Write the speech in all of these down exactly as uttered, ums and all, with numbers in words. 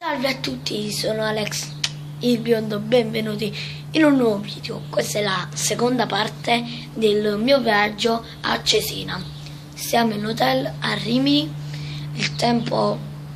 Salve a tutti, sono Alex il biondo, benvenuti in un nuovo video. Questa è la seconda parte del mio viaggio a Cesena. Siamo in hotel a Rimini, il tempo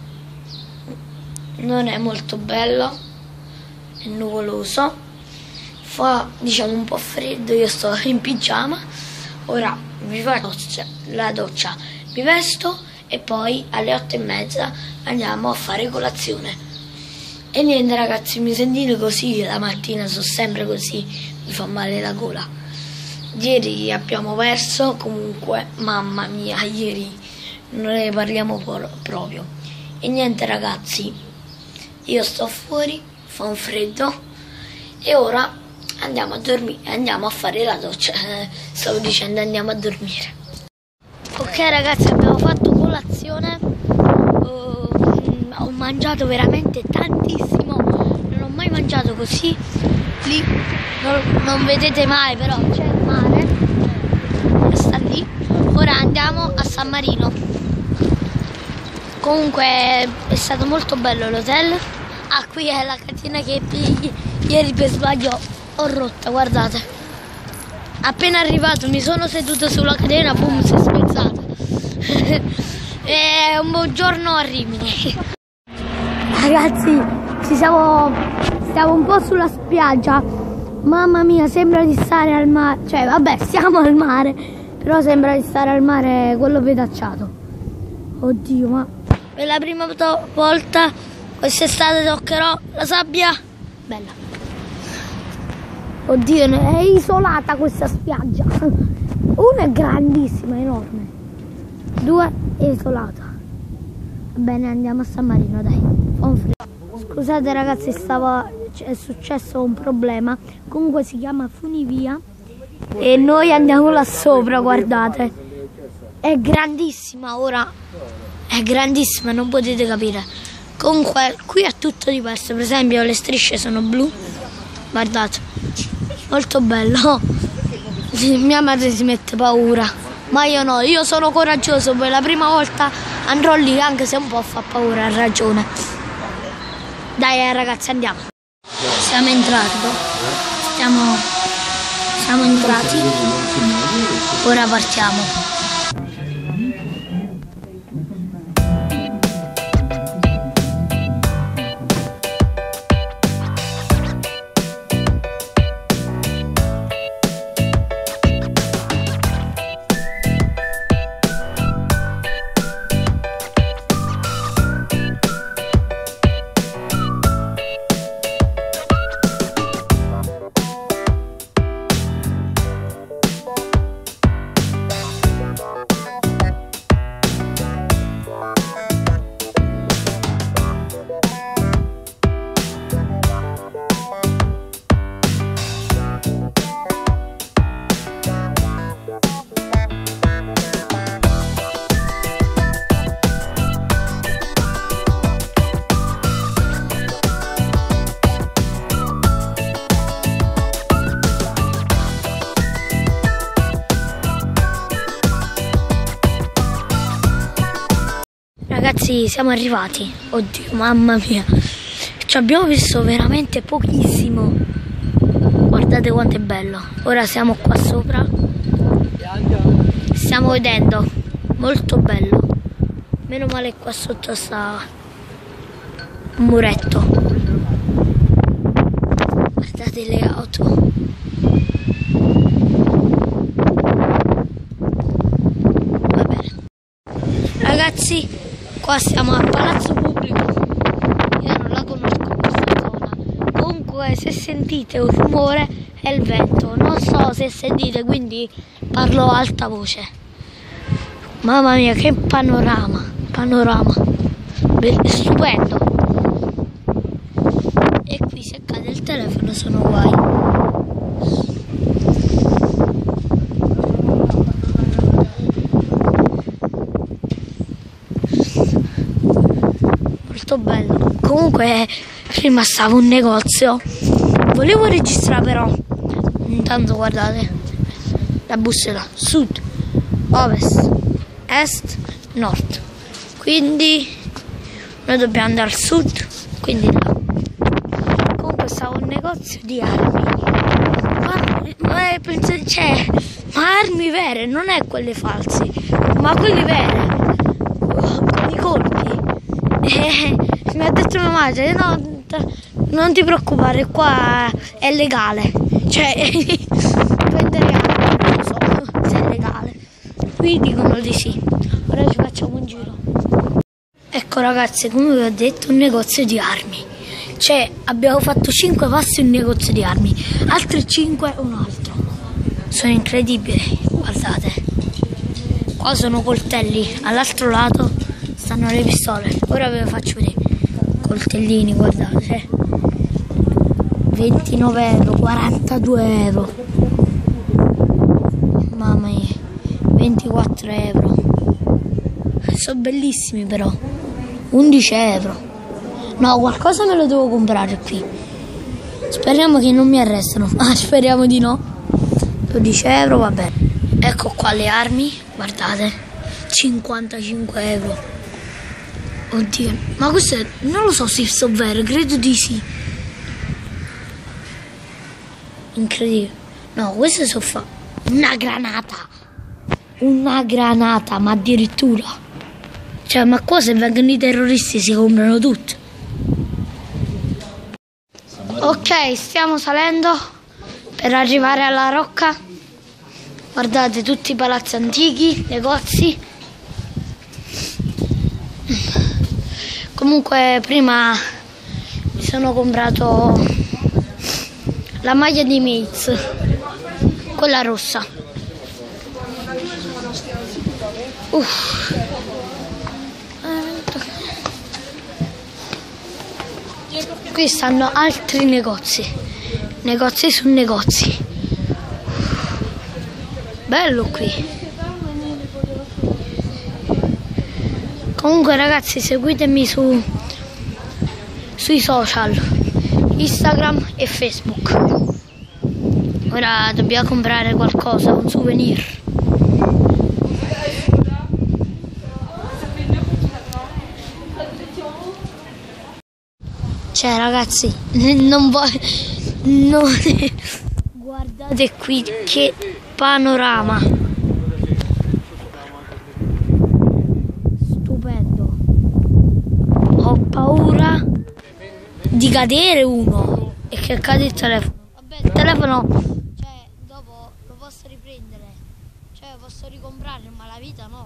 non è molto bello, è nuvoloso, fa diciamo un po' freddo, io sto in pigiama. Ora mi faccio la doccia, mi vesto e poi alle otto e mezza andiamo a fare colazione. E niente ragazzi, mi sentite così la mattina, sono sempre così, mi fa male la gola. Ieri abbiamo perso, comunque mamma mia, ieri non ne parliamo proprio. E niente ragazzi, io sto fuori, fa un freddo e ora andiamo a dormire, andiamo a fare la doccia, eh, stavo dicendo andiamo a dormire. Ok ragazzi, abbiamo fatto colazione, uh, ho mangiato veramente tantissimo, non ho mai mangiato così, lì non, non vedete mai però c'è il mare, sta lì. Ora andiamo a San Marino. Comunque è stato molto bello l'hotel. Ah, qui è la catena che ieri per sbaglio ho rotta, guardate. Appena arrivato mi sono seduto sulla catena, boom, si è spezzata. È un buongiorno a Rimini. Ragazzi, ci siamo, stiamo un po' sulla spiaggia. Mamma mia, sembra di stare al mare. Cioè, vabbè, siamo al mare, però sembra di stare al mare quello pedacciato. Oddio, ma per la prima volta quest'estate toccherò la sabbia. Bella. Oddio, è isolata questa spiaggia. Una è grandissima, enorme. Due è isolata. Va bene, andiamo a San Marino, dai. Fa un freddo. Scusate ragazzi, stava, è successo un problema. Comunque si chiama Funivia e noi andiamo là sopra, guardate. È grandissima ora. È grandissima, non potete capire. Comunque qui è tutto diverso. Per esempio le strisce sono blu. Guardate. Molto bello. Mia madre si mette paura, ma io no, io sono coraggioso, per la prima volta andrò lì anche se un po' fa paura, ha ragione. Dai eh, ragazzi, andiamo. Siamo entrati, stiamo, siamo entrati, ora partiamo. Ragazzi, siamo arrivati. Oddio, mamma mia, ci abbiamo visto veramente pochissimo. Guardate quanto è bello. Ora siamo qua sopra, stiamo vedendo, molto bello. Meno male qua sotto sta un muretto. Guardate le auto. Va bene ragazzi, qua siamo al Palazzo Pubblico, io non la conosco questa zona. Comunque se sentite un rumore è il vento, non so se sentite, quindi parlo a alta voce. Mamma mia, che panorama, panorama, stupendo. E qui se cade il telefono sono guai. Molto bello. Comunque prima stava un negozio, volevo registrare però intanto guardate la bussola: sud, ovest, est, nord. Quindi noi dobbiamo andare al sud quindi là. Comunque stavo in un negozio di armi, ma, ma penso, cioè, ma armi vere, non è quelle false, ma quelle vere, con i colpi. E mi ha detto mia madre, no, non ti preoccupare, qua è legale, cioè prendere armi, non so se è legale, qui dicono di sì. Ora ci facciamo un giro. Ecco ragazzi, come vi ho detto, un negozio di armi. Cioè, abbiamo fatto cinque passi in un negozio di armi, altri cinque un altro. Sono incredibili, guardate. Qua sono coltelli, all'altro lato stanno le pistole. Ora ve le faccio vedere. Coltellini, guardate. ventinove euro, quarantadue euro. Mamma mia, ventiquattro euro. Sono bellissimi però. undici euro. No, qualcosa me lo devo comprare qui. Speriamo che non mi arrestano. Ah, speriamo di no. dodici euro, va bene. Ecco qua le armi, guardate. cinquantacinque euro. Oddio, ma questo è, non lo so se sono vero, credo di sì. Incredibile. No, queste sono fa... Una granata. Una granata, ma addirittura. Cioè, ma qua se vengono i terroristi si comprano tutto. Ok, stiamo salendo per arrivare alla Rocca. Guardate tutti i palazzi antichi, negozi. Comunque prima mi sono comprato la maglia di Mates, quella rossa. Uff. Qui stanno altri negozi, negozi su negozi. Bello qui. Comunque ragazzi, seguitemi su sui social, Instagram e Facebook. Ora dobbiamo comprare qualcosa, un souvenir. Cioè ragazzi, non voglio, non, guardate qui che panorama, stupendo. Ho paura di cadere uno e che cade il telefono. Vabbè, il telefono, cioè dopo lo posso riprendere, cioè posso ricomprare, ma la vita no.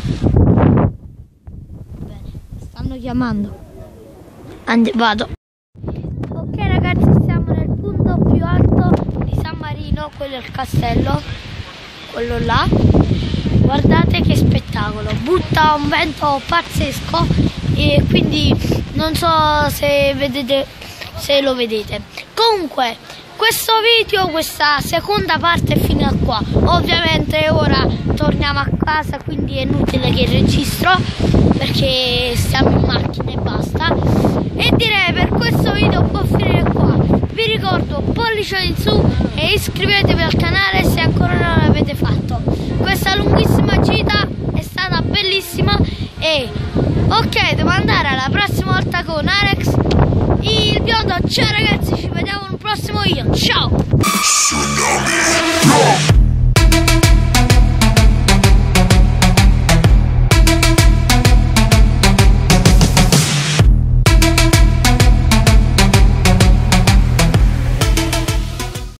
Bene, stanno chiamando. And vado. Ok ragazzi, siamo nel punto più alto di San Marino, quello è il castello, quello là. Guardate che spettacolo, butta un vento pazzesco e quindi non so se vedete, se lo vedete. Comunque questo video, questa seconda parte è finita qua. Ovviamente ora torniamo a casa, quindi è inutile che registro perché siamo in macchina e basta. E direi per questo video può finire qua. Vi ricordo pollice in su e iscrivetevi al canale se ancora non l'avete fatto. Questa lunghissima gita è stata bellissima e ok, devo andare alla prossima volta con Alex il biondo. Ciao ragazzi, ci vediamo nel prossimo video. Ciao.